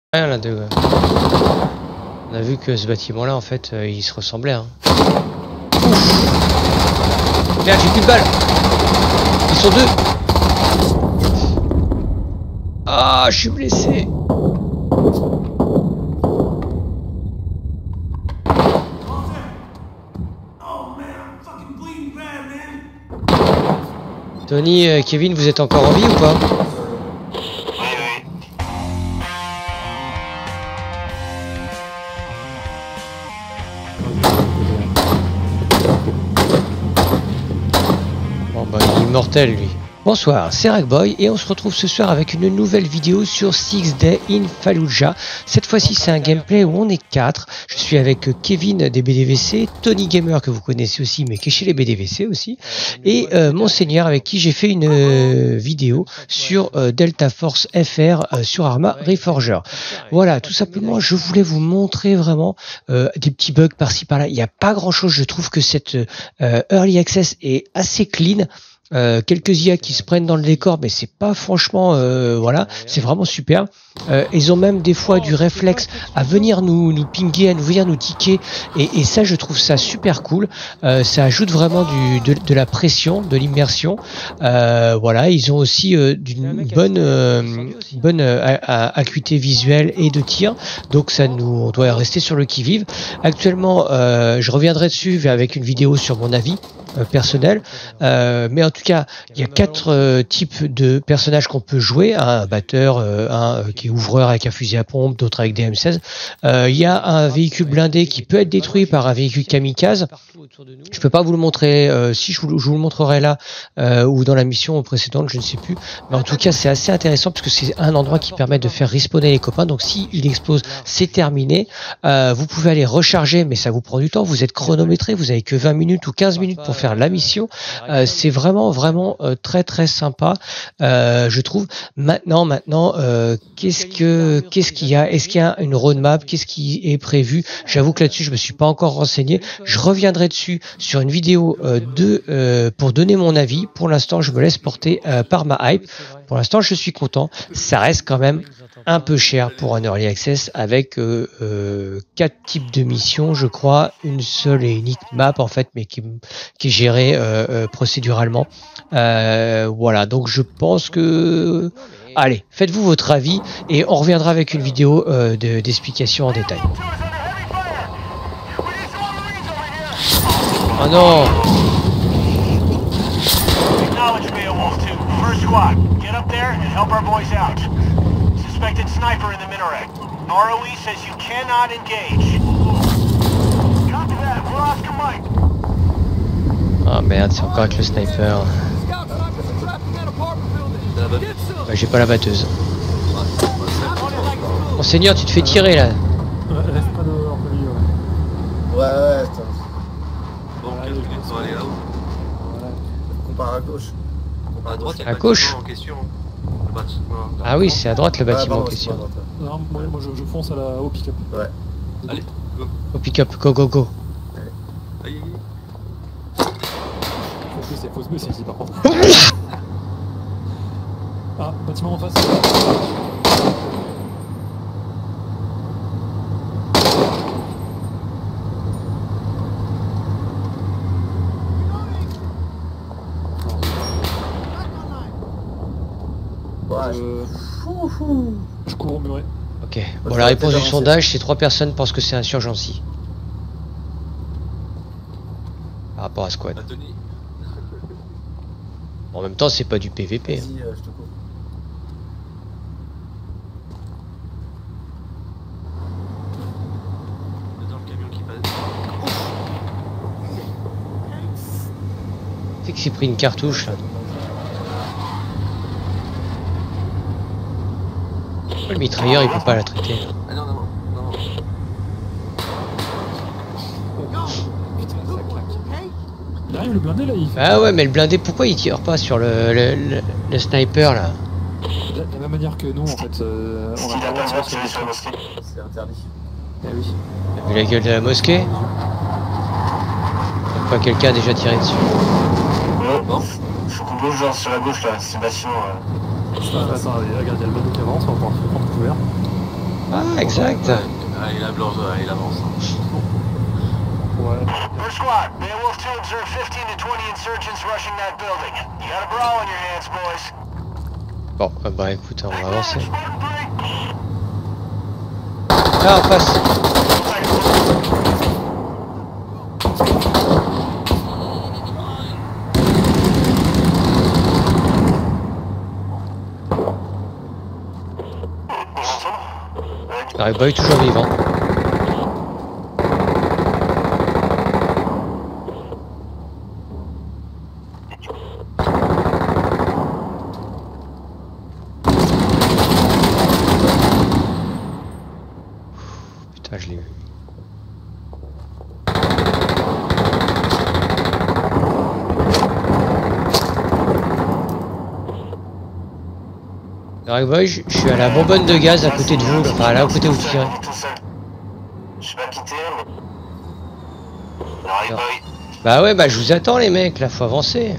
Rien là de. On a vu que ce bâtiment-là, en fait, il se ressemblait. Hein. Merde, j'ai plus de balles. Ils sont deux. Ah, je suis blessé. Tony, Kevin, vous êtes encore en vie ou pas? Bon bah il est immortel lui. Bonsoir, c'est Ragboy et on se retrouve ce soir avec une nouvelle vidéo sur 6 Days in Fallujah. Cette fois-ci c'est un gameplay où on est 4. Je suis avec Kevin des BDVC, Tony Gamer que vous connaissez aussi mais qui est chez les BDVC aussi, et Monseigneur avec qui j'ai fait une vidéo sur Delta Force FR sur Arma Reforger. Voilà, tout simplement je voulais vous montrer vraiment des petits bugs par-ci par-là. Il n'y a pas grand-chose, je trouve que cette Early Access est assez clean. Quelques IA qui se prennent dans le décor, mais c'est pas franchement voilà, c'est vraiment super. Ils ont même des fois du réflexe à venir nous pinguer, à venir nous tiquer, et ça je trouve ça super cool. Ça ajoute vraiment de la pression, de l'immersion. Voilà, ils ont aussi d'une bonne acuité visuelle et de tir, donc ça on doit rester sur le qui-vive. Actuellement, je reviendrai dessus avec une vidéo sur mon avis personnel, mais en tout cas il y a 4 types de personnages qu'on peut jouer, un batteur, un qui est ouvreur avec un fusil à pompe, d'autres avec des M16. Il y a un véhicule blindé qui peut être détruit par un véhicule kamikaze. Je peux pas vous le montrer, si je vous le montrerai là ou dans la mission précédente, je ne sais plus, mais en tout cas c'est assez intéressant parce que c'est un endroit qui permet de faire respawner les copains, donc si il explose c'est terminé. Vous pouvez aller recharger, mais ça vous prend du temps, vous êtes chronométré, vous avez que 20 minutes ou 15 minutes pour faire la mission. C'est vraiment très sympa, je trouve. Maintenant qu'est-ce qu'il y a, est-ce qu'il y a une roadmap, qu'est-ce qui est prévu? J'avoue que là-dessus je me suis pas encore renseigné, je reviendrai dessus sur une vidéo pour donner mon avis. Pour l'instant je me laisse porter par ma hype. Pour l'instant je suis content, ça reste quand même un peu cher pour un Early Access avec 4 types de missions, je crois, une seule et unique map en fait, mais qui est gérée procéduralement. Voilà, donc je pense que... Allez, faites-vous votre avis et on reviendra avec une vidéo d'explication en détail. Oh non! Get up there and help our boys out. Suspected sniper in the minaret. ROE says you cannot engage. Copy that. We're Oscar Mike. Ah merde, c'est encore avec le sniper. Bah, j'ai pas la batteuse. Monseigneur, tu te fais tirer là. Reste pas dehors, ouais, attends. Bon, 15 minutes pour aller là-haut. Voilà. On part à gauche. À droite, il y a à le gauche. bâtiment en question. Le bâtiment. Ah oui, c'est à droite le bâtiment en pardon, question. Non, moi je fonce au pick-up. Ouais. Allez, go. Au pick-up, go. Aïe. Faut se baisser ici par contre. Ah, bâtiment en face. Je cours, mais ouais. Ok, bon la réponse du sondage, c'est 3 personnes pensent que c'est un surgency. Par rapport à squad. Anthony. En même temps, c'est pas du PVP. Vas-y, je te cours. Dans le camion qui passe. C'est qu'il s'est pris une cartouche là. Le mitrailleur il peut pas la traiter. Ah non. Putain, ça claque. Derrière le blindé là, il fait. Ah ouais, mais le blindé, pourquoi il tire pas sur le sniper là? De la même manière que nous en fait, on a pas tiré sur le mosquée. C'est interdit. Eh oui. T'as vu la gueule de la mosquée? Pas quelqu'un a déjà tiré dessus. Bon, faut qu'on bouge genre sur la gauche là, c'est bâtiment. Attends, regarde, il y a le bateau qui avance, on va pouvoir se prendre couvert. Ah, exact. Ah, il a blanc, il avance. Ouais. First squad, Beowulf 2 observed 15 to 20 insurgents rushing that building. You got a brawl on your hands, boys. Bon, bah écoute, on va avancer. Spartan 3. Là, on passe. Starry Boy toujours vivant. Putain, je l'ai vu. Starry Boy, je suis à la bonbonne de gaz à côté de vous, enfin là, à côté où vous tirez. Je suis pas quitté, Non. Bah ouais, bah je vous attends les mecs, là faut avancer.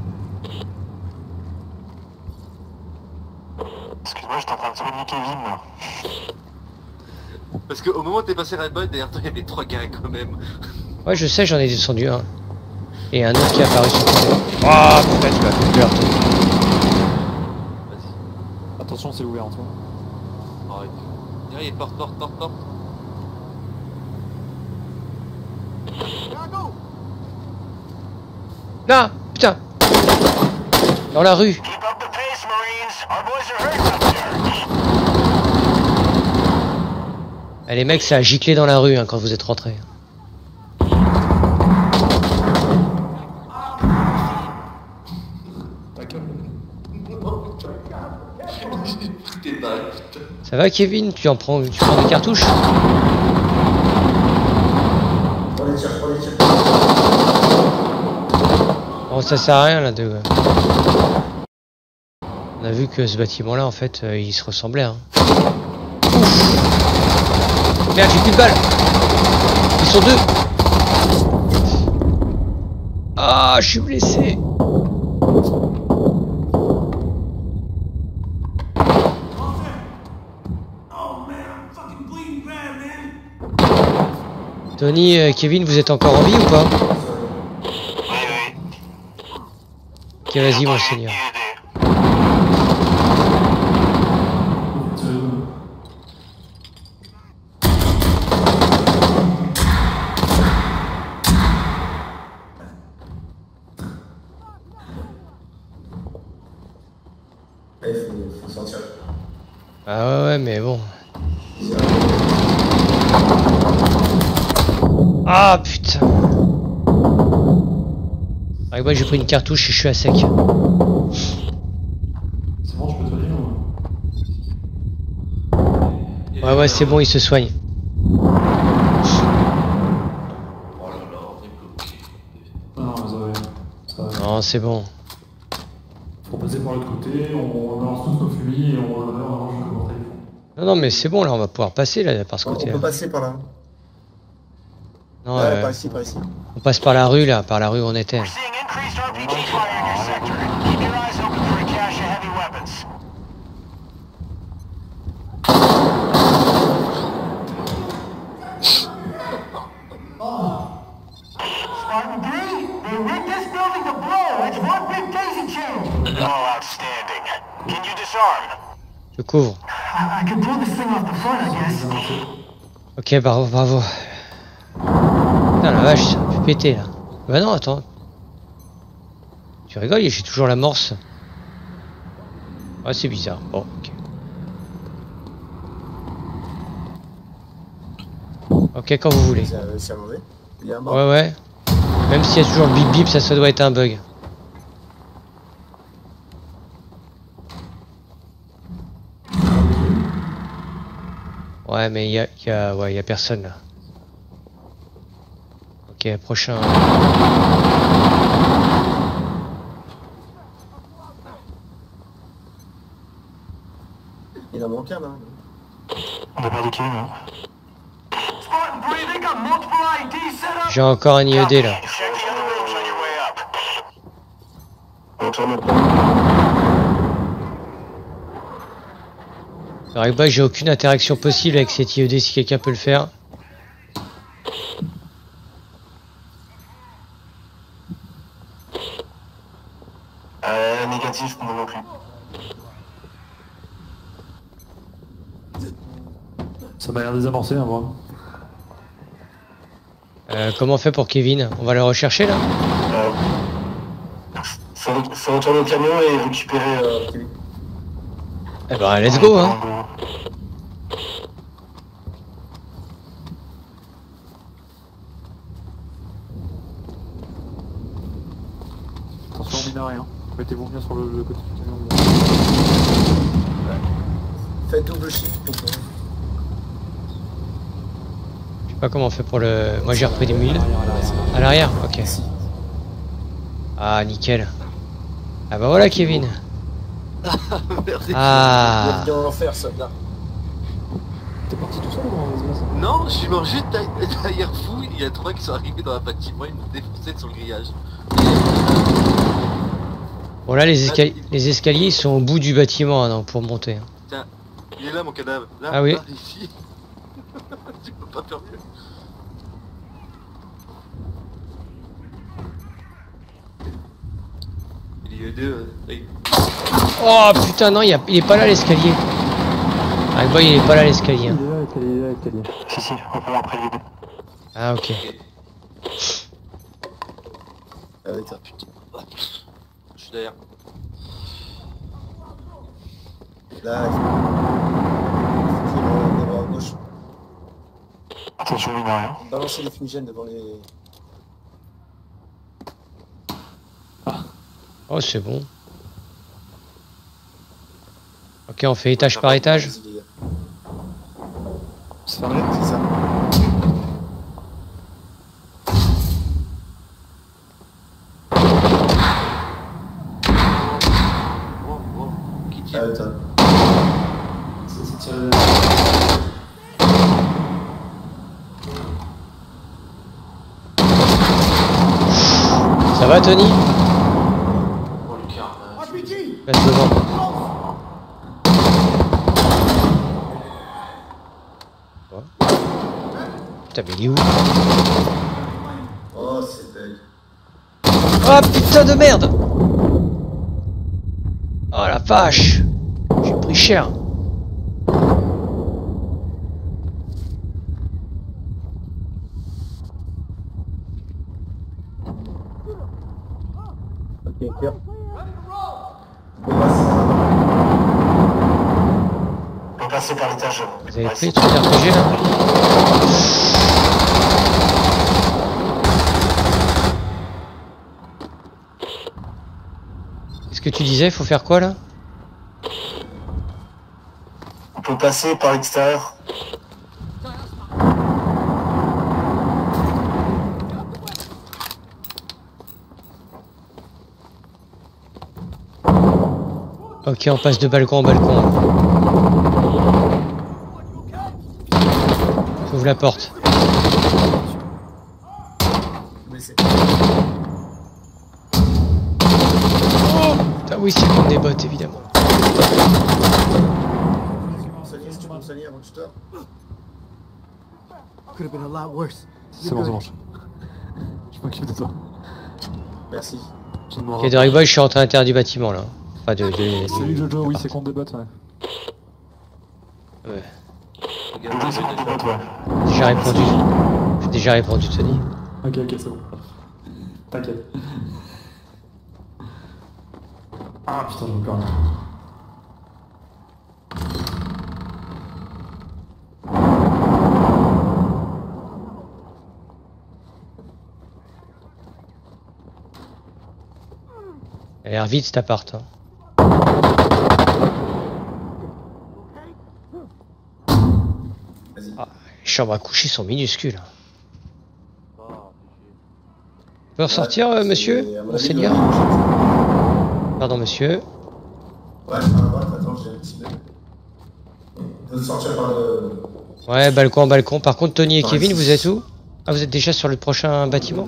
Excuse-moi, j'étais en train de soigner Kevin là. Parce qu'au moment où t'es passé Red Boy, derrière toi il y avait 3 gars quand même. Ouais, je sais, j'en ai descendu un. Et un autre qui est apparu sur le côté. Oh putain, tu m'as fait peur. Vas-y. Attention, c'est ouvert, toi. Arrête. Derrière, porte. Non, putain. Dans la rue. Keep up the pace, Marines. Our boys are hurting up there. Eh, les mecs, ça a giclé dans la rue hein, quand vous êtes rentrés. Ça va Kevin, tu prends des cartouches? Prends les tirs. Bon, ça sert à rien là de... On a vu que ce bâtiment là en fait il se ressemblait hein. Ouf. Merde, j'ai plus de balles. Ils sont deux. Ah, je suis blessé. Tony, Kevin, vous êtes encore en vie ou pas? Oui. Ok, vas-y mon seigneur. Il faut sortir. Ah ouais, mais bon. Ah putain. Ah, moi j'ai pris une cartouche et je suis à sec. C'est bon, je peux te soigner ou... Ouais, c'est bon, il se soigne. Non, ça va. Non, c'est bon. Faut passer par l'autre côté, on lance tous nos fumées et on range le portail. Non, mais c'est bon, là, on va pouvoir passer là, par ce On côté-là. peut passer par là. Non, Ouais, par ici. on passe par la rue, là, par la rue où on était. We're seeing increased RPG fire in your sector. Keep your eyes open for a cache of heavy weapons. Spartan 3, they rigged this building to blow. It's one big daisy chain. Oh, outstanding. Can you disarm? Je couvre. I can pull this thing off the front, I guess. Ok, bravo. Putain, la vache, ça a pu péter, là. Bah non, attends. Tu rigoles, j'ai toujours l'amorce. Ouais, c'est bizarre. Bon, ok. Ok, quand vous voulez. C'est à manger. Il y a un mort. Ouais. Même s'il y a toujours le bip bip, ça doit être un bug. Ouais, mais il y a personne là. Ok, prochain. Il en manque un là. On a perdu qui, là? Spartan 3, they got multiple IDs set up. J'ai encore un IED là. Check the other rooms on your way up. On tourne le Avec Boy, j'ai aucune interaction possible avec cet IED si quelqu'un peut le faire. Négatif, moi non plus. Ça m'a l'air désamorcé, hein, moi. Comment on fait pour Kevin? On va le rechercher là? Faut retourner au camion et récupérer Kevin. Eh ben let's go hein. Attention, mine à rien. Mettez-vous bien sur le côté du camion. Faites double shift pour toi. Je sais pas comment on fait pour le... Moi j'ai repris des mules. À l'arrière? Ok. Ah nickel. Ah bah voilà Kevin. Merci. Ah. Viens en faire ça là. T'es parti tout seul ou comment ça se passe? Non, je suis mangé derrière vous, il y a 3 qui sont arrivés dans la bâtiment, ils m'ont défoncé sur le grillage. Bon là les escaliers ils sont au bout du bâtiment hein, donc, pour monter. Tiens, il est là mon cadavre. Là, Ah oui. là, ici. Tu peux pas faire mieux. Il y a deux. Oui. Oh putain non il est pas là l'escalier. Ah boy il est pas là l'escalier. Hein. Il est là, l'escalier. Si, on prend après les deux. Ah ok. Ah oui, t'as. Je suis derrière. Là, il faut d'abord à gauche. Attention, mine à rien. Balancer les fumigènes devant les... Oh c'est bon. Ok on fait étage par étage. Vas-y, les gars. C'est fermé? C'est ça. Oh, oh. Qui Ah, tire? attends. C'est tiré. Ça va Tony? Oh le carnage. Passe devant. Quoi? Putain mais il est où? Oh, c'est belle. Oh putain de merde! Oh la vache! J'ai pris cher. Ok, cœur. On va passer par l'étage. Vous avez pris le truc RPG là? Qu'est-ce que tu disais? Faut faire quoi là? On peut passer par l'extérieur. Ok, on passe de balcon en balcon. J'ouvre la porte. Mais c'est... Ah oui, c'est comme des bottes évidemment. Salut, si tu peux me salir avant que je te... Could have been a lot worse. C'est bon, ça marche. Je m'occupe de toi. Merci. Je ne m'en Ok, Derek Boy, je suis rentré à l'intérieur du bâtiment là. Enfin, Salut Jojo, oui, c'est contre des bottes, ouais. Ouais. Regarde, Toujours, c'est pour des bottes, ouais. Déjà répondu. J'ai déjà répondu, Tony. Ok, c'est bon. T'inquiète. Ah putain, j'ai encore. Elle a l'air vide cet appart. Hein. Vas-y. Ah, les chambres à coucher sont minuscules. Ah, On peut ressortir, Ouais, monsieur? c'est- à mon Mon avis, seigneur? le- Pardon, monsieur. Ouais, par la droite, attends, j'ai activé. On peut sortir par le... Ouais, balcon en balcon. Par contre, Tony et Ouais, Kevin, c'est- vous êtes où? Ah, vous êtes déjà sur le prochain bâtiment?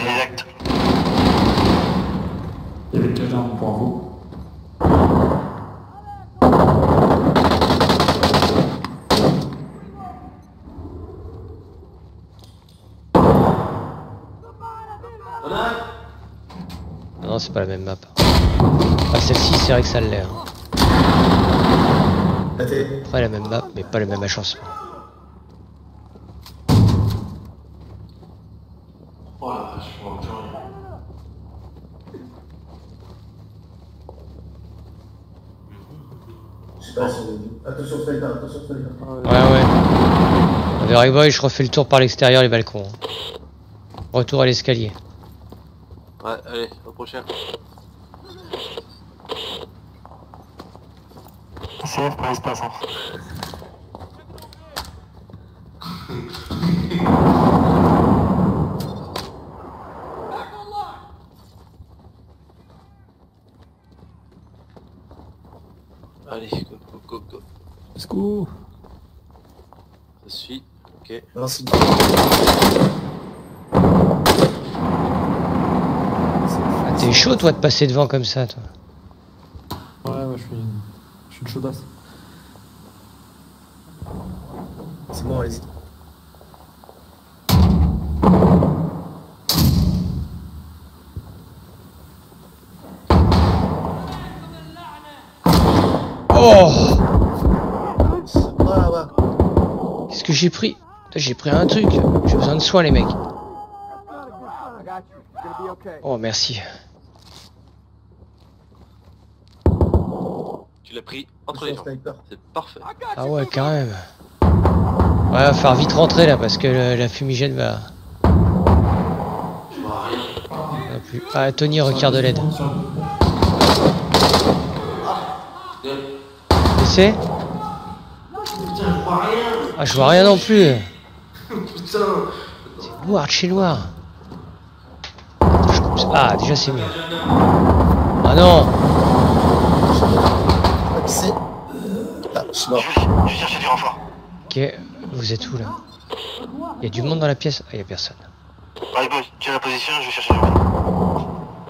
Exact. Il y avait quelqu'un pour info. pas la même map. Ah, celle-ci, c'est vrai que ça l'est. Hein. Après, la même map, mais pas le même agencement. Oh la vache, je vois plus rien. Je sais pas si... Attention sniper, attention sniper. Ouais. Avec Boy, je refais le tour par l'extérieur, les balcons. Hein. Retour à l'escalier. Ouais, allez, au prochain. CF par espace. Hein. Allez, go. Let's go. Je suis. Ok. Merci. Ah, t'es chaud, toi, de passer devant comme ça, toi. Ouais, je suis une chaudasse. C'est bon, allez-y. Oh! Ouais. Qu'est-ce que j'ai pris? Putain, j'ai pris un truc. J'ai besoin de soins, les mecs. Oh, merci. Tu l'as pris entre les jambes. C'est parfait. Ah ouais, quand même. Ouais, va falloir vite rentrer là parce que la fumigène va. Je vois rien. Non plus. Ah, Tony requiert de l'aide. Laissez. Putain, je vois rien. Ah, je vois rien non plus. Putain. C'est noir de chez noir. Attends, je coupe ça. Ah, déjà c'est mieux. Ah non. C'est... Ah, je suis mort. Je vais chercher du renfort. Ok, vous êtes où là? Il y a du monde dans la pièce? Ah, il y a personne. Allez, boy, tiens la position, je vais chercher du monde.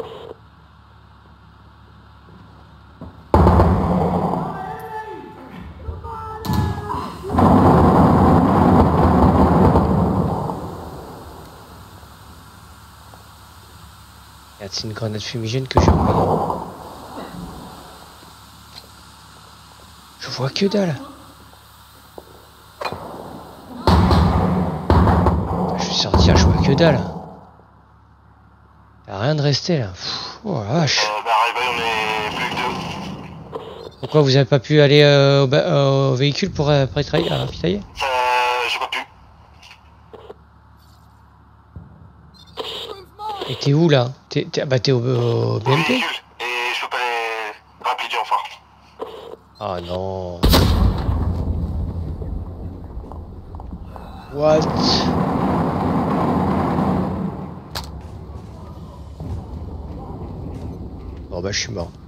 Regarde, c'est une grenade fumigène que j'ai envoyée. Je vois que dalle. Je vais sortir, je vois que dalle. Y'a rien de resté là. Pff, oh la vache. Arrivé, on est plus que deux. Pourquoi vous avez pas pu aller au véhicule pour ravitailler? J'ai pas pu. Et t'es où là? T'es au BMP? Véhicule, et je peux pas les rappeler du renfort. Ah non. What? Bon bah je suis mort.